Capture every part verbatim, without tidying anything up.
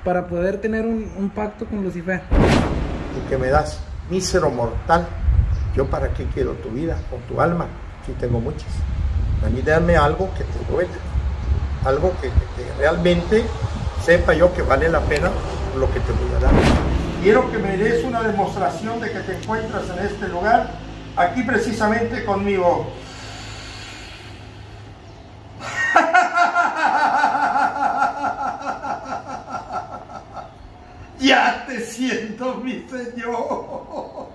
para poder tener un, un pacto con Lucifer. Y que me das, mísero mortal, yo para qué quiero tu vida o tu alma, si tengo muchas. A mí dame algo que te duele, algo que, que, que realmente sepa yo que vale la pena lo que te voy a dar. Quiero que me des una demostración de que te encuentras en este lugar, aquí precisamente conmigo. Ya te siento, mi Señor.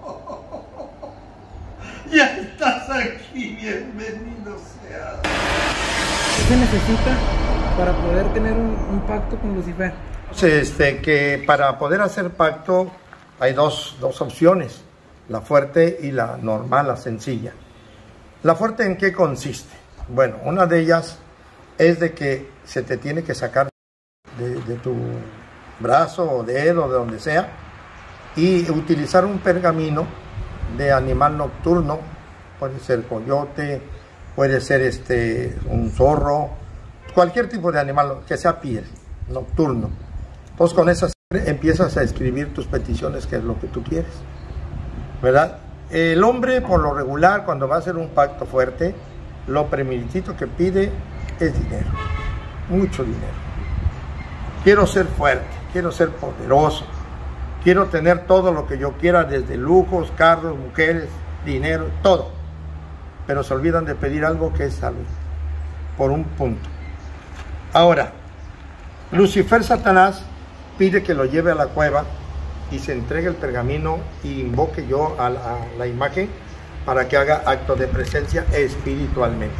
Ya estás aquí, bienvenido seas. ¿Qué se necesita para poder tener un, un pacto con Lucifer? Este, que para poder hacer pacto hay dos, dos opciones, la fuerte y la normal, la sencilla. ¿La fuerte en qué consiste? Bueno, una de ellas es de que se te tiene que sacar de, de tu brazo o dedo, de donde sea, y utilizar un pergamino de animal nocturno, puede ser coyote, puede ser este, un zorro, cualquier tipo de animal que sea piel, nocturno. Entonces con esa empiezas a escribir tus peticiones, que es lo que tú quieres, ¿verdad? El hombre por lo regular cuando va a hacer un pacto fuerte, lo primeritito que pide es dinero, mucho dinero. Quiero ser fuerte, quiero ser poderoso, quiero tener todo lo que yo quiera, desde lujos, carros, mujeres, dinero, todo. Pero se olvidan de pedir algo que es salud, por un punto. Ahora, Lucifer, Satanás, pide que lo lleve a la cueva y se entregue el pergamino y invoque yo a la, a la imagen para que haga acto de presencia espiritualmente.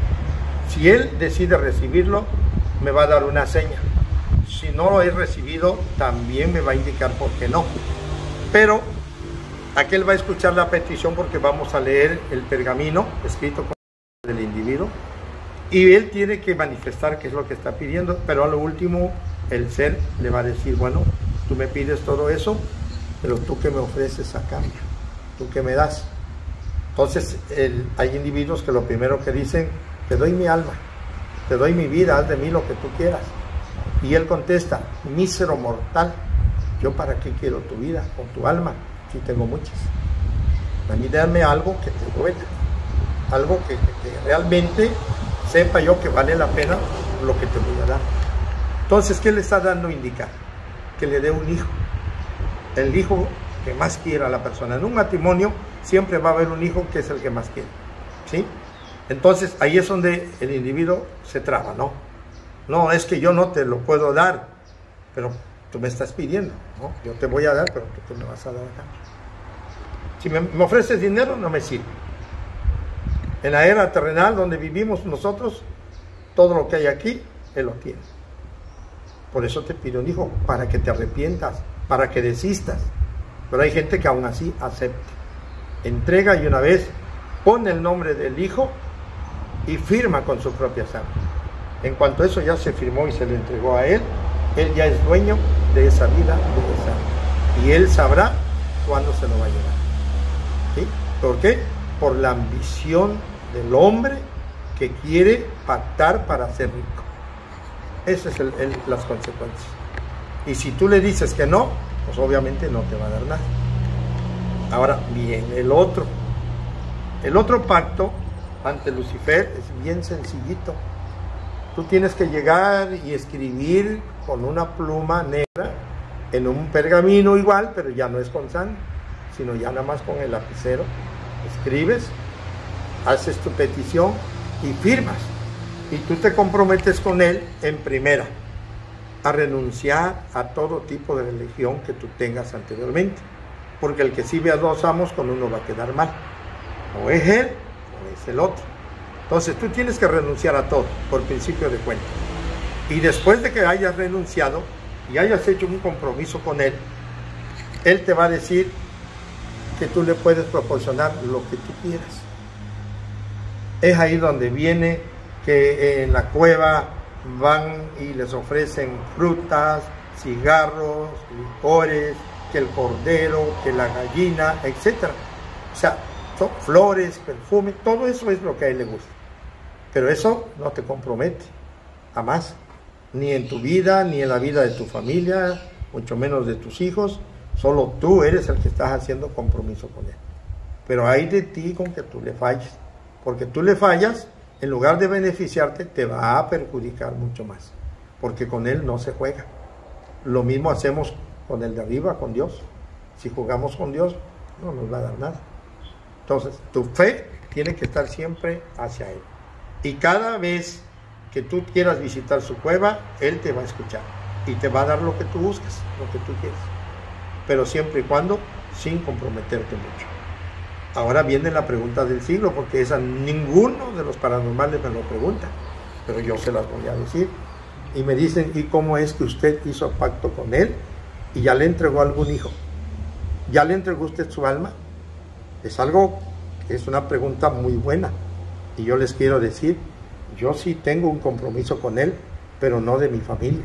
Si él decide recibirlo, me va a dar una seña. Si no lo he recibido, también me va a indicar por qué no. Pero aquel va a escuchar la petición porque vamos a leer el pergamino escrito con el del individuo y él tiene que manifestar qué es lo que está pidiendo, pero a lo último el ser le va a decir, bueno, tú me pides todo eso, pero tú qué me ofreces a cambio, tú qué me das. Entonces el, hay individuos que lo primero que dicen, te doy mi alma, te doy mi vida, haz de mí lo que tú quieras. Y él contesta, mísero mortal, yo para qué quiero tu vida o tu alma, si tengo muchas. A mí dame algo que te duele, algo que, que, que realmente sepa yo que vale la pena lo que te voy a dar. Entonces, ¿qué le está dando a indicar? Que le dé un hijo, el hijo que más quiera a la persona. En un matrimonio siempre va a haber un hijo que es el que más quiere, ¿sí? Entonces, ahí es donde el individuo se traba, ¿no? No, es que yo no te lo puedo dar, pero tú me estás pidiendo, ¿no? Yo te voy a dar, pero tú me vas a dar acá. Si me, me ofreces dinero, no me sirve. En la era terrenal donde vivimos nosotros, todo lo que hay aquí, Él lo tiene. Por eso te pido un hijo, para que te arrepientas, para que desistas. Pero hay gente que aún así acepta. Entrega y una vez pone el nombre del hijo y firma con su propia sangre. En cuanto eso ya se firmó y se le entregó a él, él ya es dueño de esa vida, de esa. Y él sabrá cuándo se lo va a llevar. ¿Sí? ¿Por qué? Por la ambición del hombre que quiere pactar para ser rico. Esas son las consecuencias. Y si tú le dices que no, pues obviamente no te va a dar nada. Ahora bien, el otro. El otro pacto ante Lucifer es bien sencillito. Tú tienes que llegar y escribir con una pluma negra en un pergamino igual, pero ya no es con sangre, sino ya nada más con el lapicero. Escribes, haces tu petición y firmas. Y tú te comprometes con él en primera a renunciar a todo tipo de religión que tú tengas anteriormente. Porque el que sirve a dos amos, con uno va a quedar mal. O es él o es el otro. Entonces tú tienes que renunciar a todo, por principio de cuenta. Y después de que hayas renunciado y hayas hecho un compromiso con él, él te va a decir que tú le puedes proporcionar lo que tú quieras. Es ahí donde viene que en la cueva van y les ofrecen frutas, cigarros, licores, que el cordero, que la gallina, etcétera. O sea, son flores, perfume, todo eso es lo que a él le gusta. Pero eso no te compromete, jamás. ni en tu vida, ni en la vida de tu familia, mucho menos de tus hijos. Solo tú eres el que estás haciendo compromiso con Él. Pero hay de ti con que tú le falles, porque tú le fallas, en lugar de beneficiarte, te va a perjudicar mucho más, porque con Él no se juega. Lo mismo hacemos con el de arriba, con Dios. Si jugamos con Dios, no nos va a dar nada. Entonces, tu fe tiene que estar siempre hacia Él. Y cada vez que tú quieras visitar su cueva, Él te va a escuchar y te va a dar lo que tú buscas, lo que tú quieres. Pero siempre y cuando sin comprometerte mucho. Ahora viene la pregunta del siglo, porque esa ninguno de los paranormales me lo pregunta, pero yo se las voy a decir. Y me dicen, ¿y cómo es que usted hizo pacto con Él y ya le entregó algún hijo? ¿Ya le entregó usted su alma? Es algo, es una pregunta muy buena. Y yo les quiero decir, yo sí tengo un compromiso con Él, pero no de mi familia.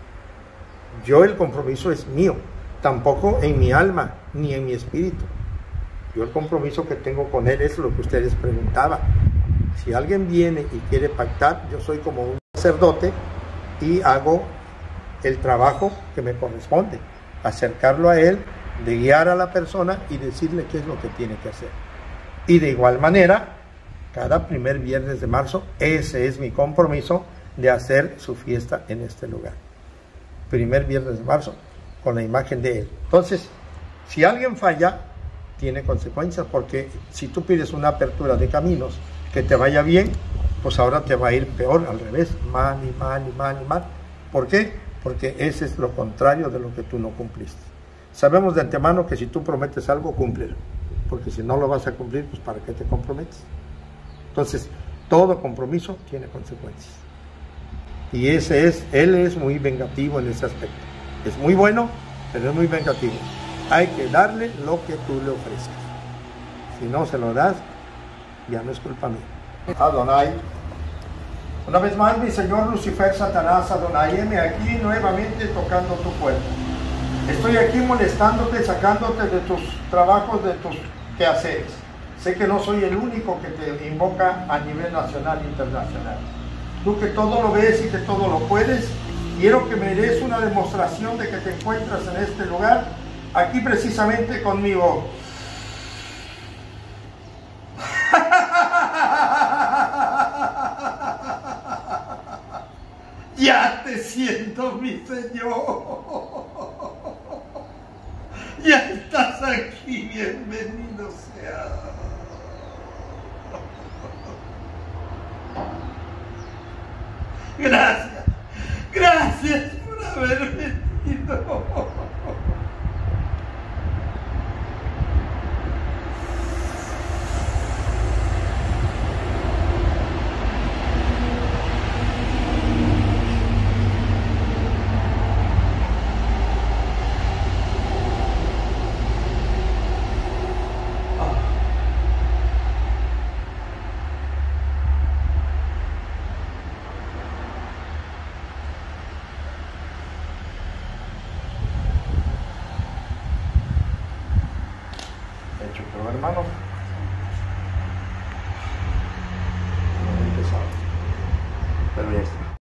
Yo el compromiso es mío, tampoco en mi alma, ni en mi espíritu. Yo el compromiso que tengo con Él es lo que ustedes preguntaban. Si alguien viene y quiere pactar, yo soy como un sacerdote y hago el trabajo que me corresponde, acercarlo a Él, de guiar a la persona y decirle qué es lo que tiene que hacer. Y de igual manera, cada primer viernes de marzo, ese es mi compromiso de hacer su fiesta en este lugar. Primer viernes de marzo, con la imagen de Él. Entonces, si alguien falla, tiene consecuencias, porque si tú pides una apertura de caminos, que te vaya bien, pues ahora te va a ir peor, al revés, mal y mal y mal y mal. ¿Por qué? Porque ese es lo contrario de lo que tú no cumpliste. Sabemos de antemano que si tú prometes algo, cúmplelo, porque si no lo vas a cumplir, pues ¿para qué te comprometes? Entonces, todo compromiso tiene consecuencias. Y ese es, Él es muy vengativo en ese aspecto. Es muy bueno, pero es muy vengativo. Hay que darle lo que tú le ofreces. Si no se lo das, ya no es culpa mía. Adonai. Una vez más, mi Señor Lucifer, Satanás, Adonai, heme aquí nuevamente tocando tu puerta. Estoy aquí molestándote, sacándote de tus trabajos, de tus quehaceres. Sé que no soy el único que te invoca a nivel nacional e internacional. Tú que todo lo ves y que todo lo puedes, quiero que me des una demostración de que te encuentras en este lugar, aquí precisamente conmigo. Ya te siento, mi Señor. Ya estás aquí, bienvenido sea. Gracias, gracias por haber venido. Pero hermanos,